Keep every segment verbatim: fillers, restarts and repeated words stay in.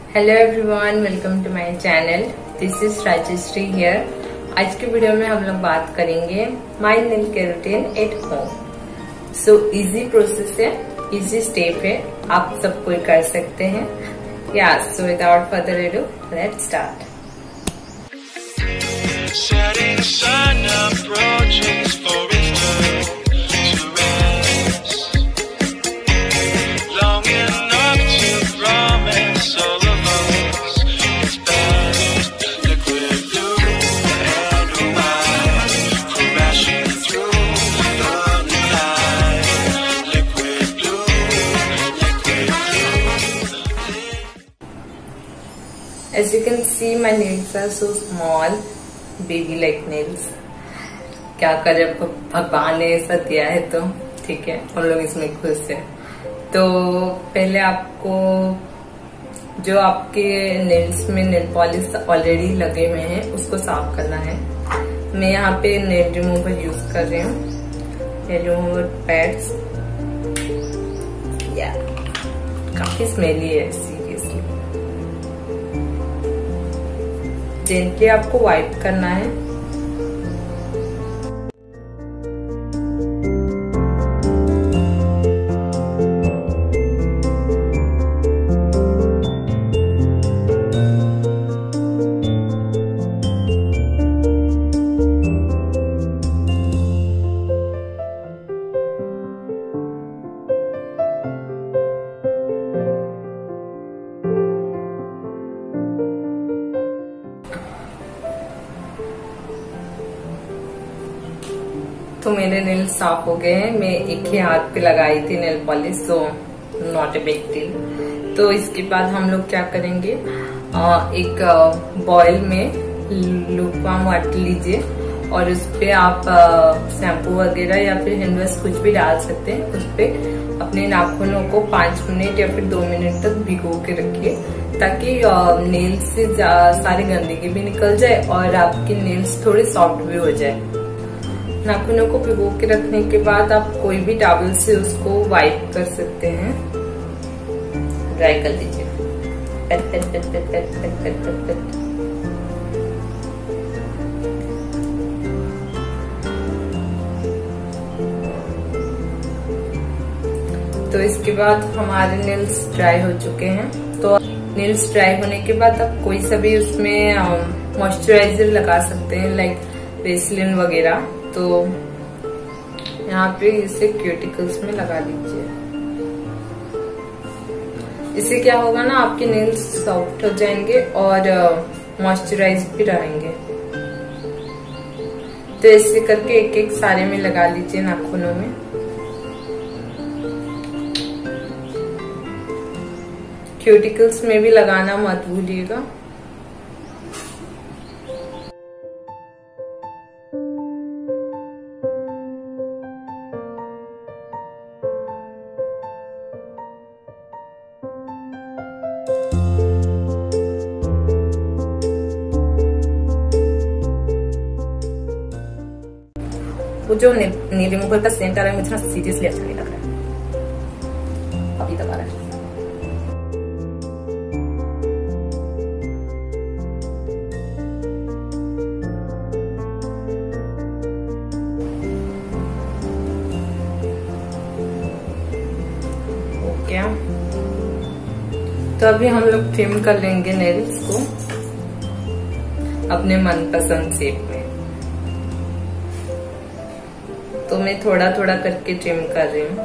Hello everyone, welcome to my channel. This is Rajshree here. आज के video में हम लोग बात करेंगे my nail keratin at home. So easy process है, इजी स्टेप है, आप सब कोई कर सकते हैं। Yeah so without further ado let's start. As you can see, my nails are so small, baby like nails. क्या करे, आपको भगवान ने ऐसा दिया है तो ठीक है, हम लोग इसमें खुश हैं। तो पहले आपको जो आपके नेल्स में नेल पॉलिश ऑलरेडी लगे हुए हैं उसको साफ करना है। मैं यहाँ पे नेल रिमूवर यूज कर रही हूँ, नेल रिमूवर पैड्स। या काफी स्मेली है, सीरियसली। जेंटली आपको वाइप करना है। तो मेरे नेल साफ हो गए हैं। मैं एक ही हाथ पे लगाई थी nail polish, so not a big deal. तो इसके बाद हम लोग क्या करेंगे, एक बॉयल में लूकवार्म वाटर लीजिए और उस पे आप शैम्पू वगैरह या फिर हैंड वॉश कुछ भी डाल सकते हैं। उस पे अपने नाखूनों को पांच मिनट या फिर दो मिनट तक भिगो के रखिए, ताकि नेल्स से सारी गंदगी भी निकल जाए और आपके नेल्स थोड़े सॉफ्ट भी हो जाए। नाखूनों को भिगो के रखने के बाद आप कोई भी टॉवल से उसको वाइप कर सकते हैं। ड्राई कर दीजिए। पेट पेट पेट पेट पेट पेट पेट पेट पेट। तो इसके बाद हमारे नेल्स ड्राई हो चुके हैं। तो नेल्स ड्राई होने के बाद आप कोई सा भी उसमें मॉइस्चराइजर लगा सकते हैं, लाइक वेसलिन वगैरह। तो यहाँ पे इसे क्यूटिकल्स में लगा दीजिए। इससे क्या होगा ना, आपके नेल्स सॉफ्ट हो जाएंगे और मॉइस्चराइज भी रहेंगे। तो ऐसे करके एक एक सारे में लगा लीजिए नाखूनों में। क्यूटिकल्स में भी लगाना मत भूलिएगा। वो जो नेल रिमूवर का सेंट आ रहा है, मुझे ना सीरियसली अच्छा नहीं लग रहा है। अभी तक आ रहा है। ओके, तो अभी हम लोग ट्रिम कर लेंगे नेल्स को अपने मनपसंद शेप में। तो मैं थोड़ा थोड़ा करके ट्रिम कर रही हूँ।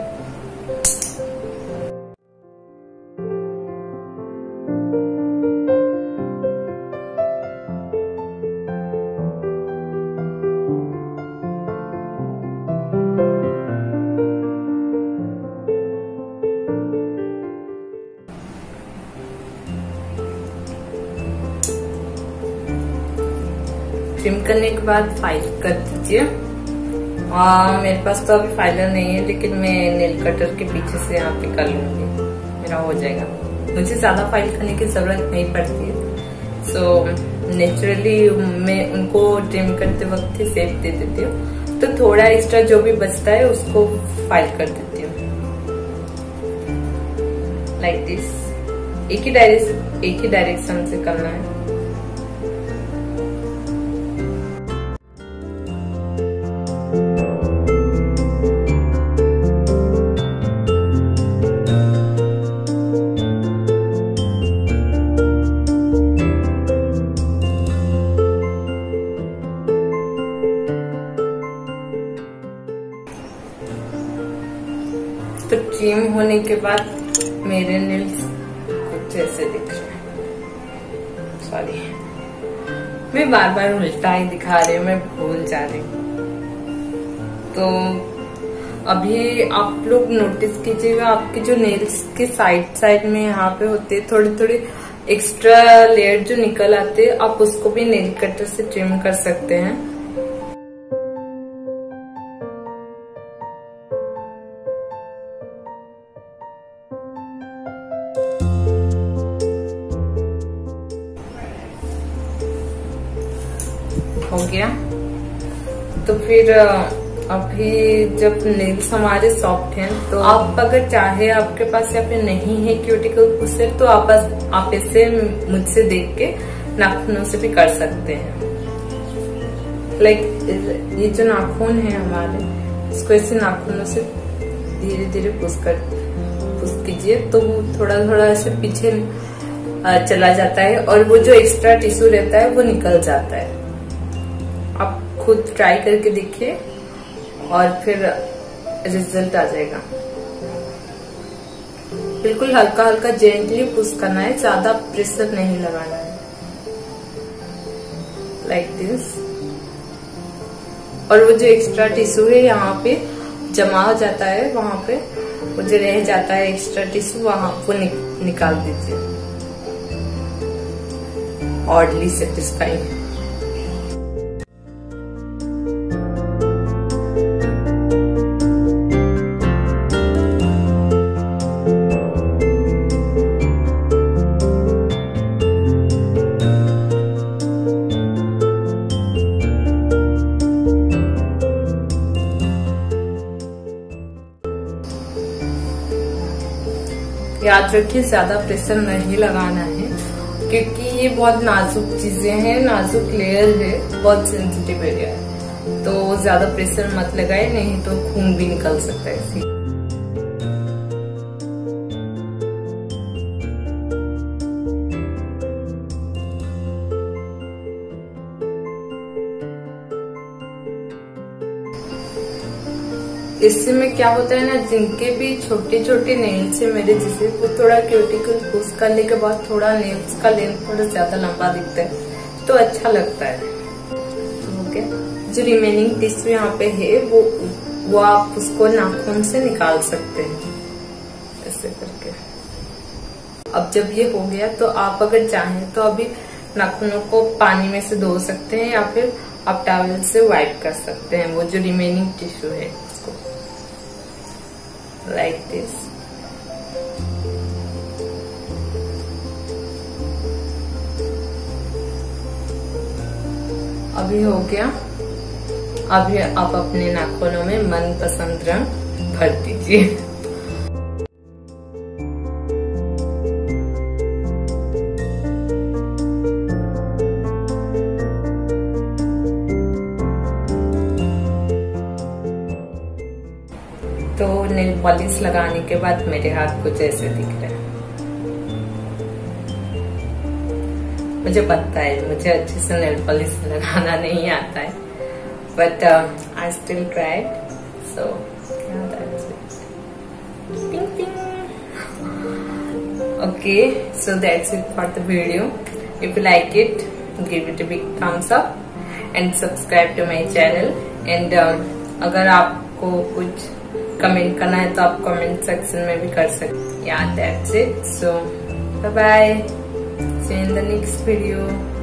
ट्रिम करने के बाद फाइल कर दीजिए। आ, मेरे पास तो अभी फाइलर नहीं है, लेकिन मैं नेल कटर के पीछे से यहाँ पे कर लूंगी, मेरा हो जाएगा। मुझे ज्यादा फाइल करने की जरूरत नहीं पड़ती है। सो नेचुरली मैं उनको ट्रिम करते वक्त ही शेप दे देती हूँ। तो थोड़ा एक्स्ट्रा जो भी बचता है उसको फाइल कर देती हूँ, लाइक दिस। एक ही डायरेक्शन एक ही डायरेक्शन से करना है। तो ट्रिम होने के बाद मेरे नेल्स कुछ ऐसे दिख रहे हैं। सॉरी, मैं बार बार उल्टा ही दिखा रही हूँ, मैं भूल जा रही हूँ। तो अभी आप लोग नोटिस कीजिएगा, आपके जो नेल्स के साइड साइड में यहाँ पे होते हैं थोड़े थोड़े एक्स्ट्रा लेयर जो निकल आते हैं, आप उसको भी नेल कटर से ट्रिम कर सकते हैं। हो गया। तो फिर अभी जब नेल्स हमारे सॉफ्ट हैं, तो आप अगर चाहे आपके पास या फिर नहीं है क्यूटिकल पुशर, तो आप आप इसे मुझसे देख के नाखूनों से भी कर सकते हैं। लाइक ये जो नाखून है हमारे, इसको ऐसे नाखूनों से धीरे धीरे पुश कर पुश कीजिए, तो वो थोड़ा थोड़ा ऐसे पीछे चला जाता है और वो जो एक्स्ट्रा टिश्यू रहता है वो निकल जाता है। आप खुद ट्राई करके देखिए और फिर रिजल्ट आ जाएगा। बिल्कुल हल्का हल्का जेंटली पुश करना है, ज्यादा प्रेशर नहीं लगाना है। Like this. और वो जो एक्स्ट्रा टिश्यू है यहाँ पे जमा हो जाता है, वहां पे वो जो रह जाता है एक्स्ट्रा टिश्यू, वहां वो नि, निकाल दीजिए। Oddly satisfying. याद रखिए ज्यादा प्रेशर नहीं लगाना है, क्योंकि ये बहुत नाजुक चीजें हैं, नाजुक लेयर है, बहुत सेंसिटिव एरिया है। तो ज्यादा प्रेशर मत लगाए, नहीं तो खून भी निकल सकता है इसी। इससे में क्या होता है ना, जिनके भी छोटे छोटे नेल्स है मेरे जैसे, वो थोड़ा क्यूटिकल पुश करने के बाद थोड़ा नेल्स का लेंथ थोड़ा ज्यादा लंबा दिखता है, तो अच्छा लगता है। ओके, जो रिमेनिंग टिश्यू यहाँ पे है वो वो आप उसको नाखून से निकाल सकते हैं ऐसे करके। अब जब ये हो गया, तो आप अगर चाहें तो अभी नाखूनों को पानी में से धो सकते हैं, या फिर आप टॉवल से वाइप कर सकते हैं वो जो रिमेनिंग टिश्यू है उसको। Like this. अभी हो गया। अभी आप अपने नाखूनों में मनपसंद रंग भर दीजिए। तो नेल पॉलिश लगाने के बाद मेरे हाथ कुछ ऐसे दिख रहे हैं। मुझे पता है मुझे अच्छे से नेल पॉलिश लगाना नहीं आता है, but I still tried, so that's it. Ping ping. Okay, so that's it for the video. If you like it, give it a big thumbs up and subscribe to my channel. And अगर आपको कुछ comment करना है तो आप comment section में भी कर सकते हैं। या that's it, so bye bye, see you in the next video.